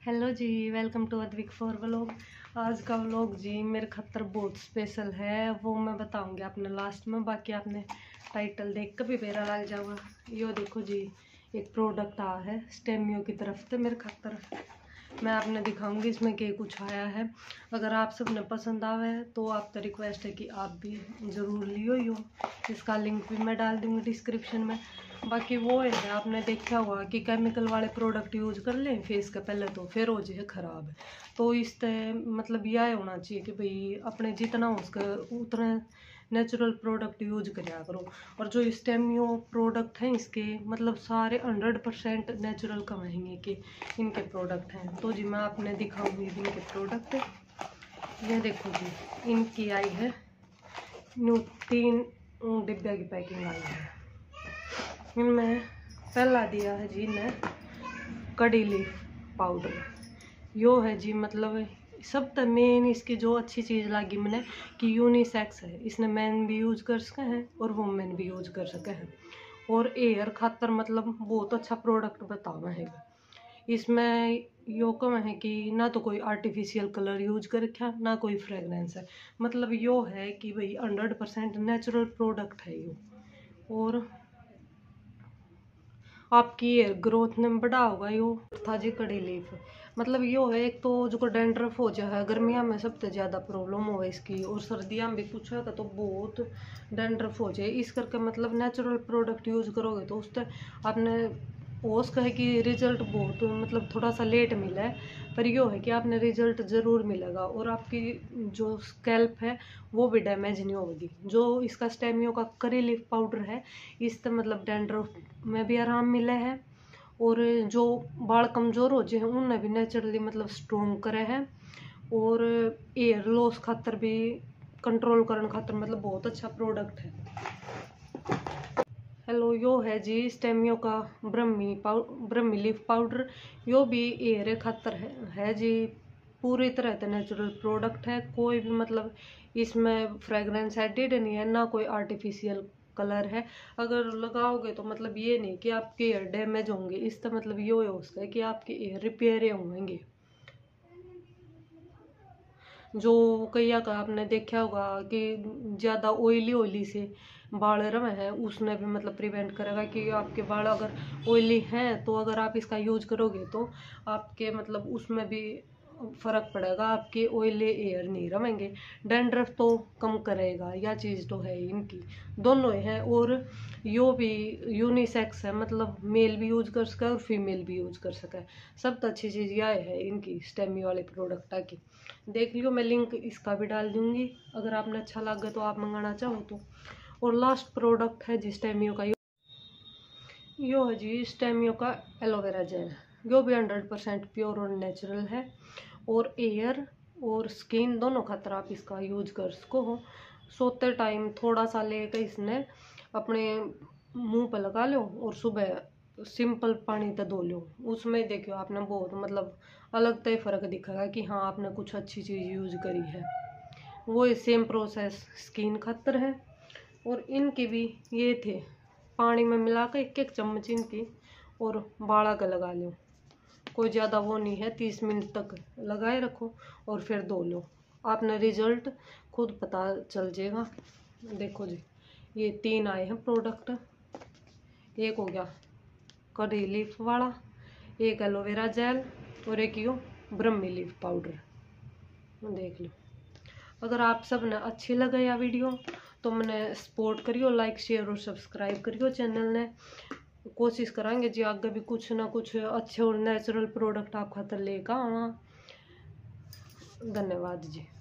Hello ji, welcome to Advik for vlog. आज का vlog जी मेरे खातर बहुत स्पेशल है, वो मैं बताऊंगी आपने लास्ट में। बाकी आपने टाइटल देख कर भी मेरा लग जाओगा। यो देखो जी, एक प्रोडक्ट आया है स्टेमियो की तरफ से मेरे खातर। मैं आपने दिखाऊंगी इसमें क्या कुछ आया है। अगर आप सबने पसंद आवे है तो आपका रिक्वेस्ट है कि आप भी ज़रूर लियो यो। इसका लिंक भी मैं डाल दूँगी डिस्क्रिप्शन में। बाकी वो है, आपने देखा होगा कि केमिकल वाले प्रोडक्ट यूज कर लें फेस के पहले तो फिर हो जाए ख़राब। तो इस मतलब यह होना चाहिए कि भाई अपने जितना हो सके उतना नेचुरल प्रोडक्ट यूज कराया करो। और जो स्टेमियो प्रोडक्ट हैं इसके मतलब सारे 100% नेचुरल कमाएंगे कि इनके प्रोडक्ट हैं। तो जी मैं आपने दिखाऊंगी इनके प्रोडक्ट। ये देखो जी, इनकी आई है न्यू 3 डिब्बे की पैकिंग आई है। इनमें पहला दिया है जी ने कड़ी लीफ पाउडर। यो है जी मतलब सब तो मेन इसकी जो अच्छी चीज़ लगी मैंने कि यूनिसेक्स है। इसने मैन भी यूज कर सके हैं और वुमेन भी यूज कर सके हैं। और एयर खातर मतलब बहुत अच्छा प्रोडक्ट बतावा है। इसमें यो कम है कि ना तो कोई आर्टिफिशियल कलर यूज कर रखा ना कोई फ्रेगरेंस है। मतलब यो है कि भाई 100% नेचुरल प्रोडक्ट है यो। और आपकी हेयर ग्रोथ में बड़ा होगा यो। था जी कड़ी लीफ मतलब यो है एक तो जो डेंड्रफ हो जाए गर्मियाँ में सबसे ज़्यादा प्रॉब्लम हो इसकी, और सर्दियाँ में भी कुछ है तो बहुत डेंड्रफ हो जाए। इस करके मतलब नेचुरल प्रोडक्ट यूज करोगे तो उससे आपने होश कहे कि रिजल्ट बहुत मतलब थोड़ा सा लेट मिला है, पर यो है कि आपने रिजल्ट ज़रूर मिलेगा। और आपकी जो स्कैल्प है वो भी डैमेज नहीं होगी। जो इसका स्टेमियो का करी लीफ पाउडर है इससे मतलब डैंड्रफ में भी आराम मिला है। और जो बाल कमज़ोर हो जाए उन्हें भी नेचुरली मतलब स्ट्रोंग करे है। और एयर लॉस खातर भी कंट्रोल करने खातर मतलब बहुत अच्छा प्रोडक्ट है। हेलो, यो है जी स्टेमियो का ब्रह्मी लीफ पाउडर। यो भी एयर खातर है जी पूरी तरह से नेचुरल प्रोडक्ट है। कोई भी मतलब इसमें फ्रेगरेंस एडिड नहीं है ना कोई आर्टिफिशियल कलर है। अगर लगाओगे तो मतलब ये नहीं कि आपके एयर डैमेज होंगे, इसका मतलब ये हो सकता है कि आपके एयर रिपेयर होंगे। जो कईया का आपने देखा होगा कि ज़्यादा ऑयली से बाल रवे हैं उसने भी मतलब प्रिवेंट करेगा कि आपके बाल अगर ऑयली हैं तो अगर आप इसका यूज करोगे तो आपके मतलब उसमें भी फर्क पड़ेगा, आपके ऑयली एयर नहीं रहेंगे। डैंड्रफ तो कम करेगा, यह चीज़ तो है इनकी दोनों हैं। और यो भी यूनिसेक्स है मतलब मेल भी यूज कर सके और फीमेल भी यूज कर सके। सब अच्छी चीज़ यह है इनकी स्टेमी वाले प्रोडक्ट की। देख लियो, मैं लिंक इसका भी डाल दूंगी अगर आपने अच्छा लगे तो आप मंगाना चाहो तो। और लास्ट प्रोडक्ट है जी स्टेमियो का यो है जी स्टेमियो का एलोवेरा जेल। यो भी 100% प्योर और नेचुरल है। और एयर और स्किन दोनों खातर आप इसका यूज कर सको हो। सोते टाइम थोड़ा सा लेकर इसने अपने मुंह पर लगा लो और सुबह सिंपल पानी तो धो लो। उसमें देखियो आपने बहुत मतलब अलग तो फ़र्क दिखेगा कि हाँ आपने कुछ अच्छी चीज़ यूज करी है। वो सेम प्रोसेस स्किन खातर है। और इनके भी ये थे पानी में मिला कर 1-1 चम्मच इनकी और बाड़ा का लगा लो। कोई ज़्यादा वो नहीं है, 30 मिनट तक लगाए रखो और फिर धो लो। आपने रिजल्ट खुद पता चल जाएगा। देखो जी, ये 3 आए हैं प्रोडक्ट। एक हो गया कड़ी लीफ वाला, एक एलोवेरा जेल और एक यो ब्रह्मी लीफ पाउडर। देख लो, अगर आप सब ने अच्छी लगे या वीडियो तो मैंने सपोर्ट करियो, लाइक शेयर और सब्सक्राइब करियो चैनल ने। कोशिश करांगे जी आगे भी कुछ ना कुछ अच्छे और नेचुरल प्रोडक्ट आप खातर लेकर आवा। धन्यवाद जी।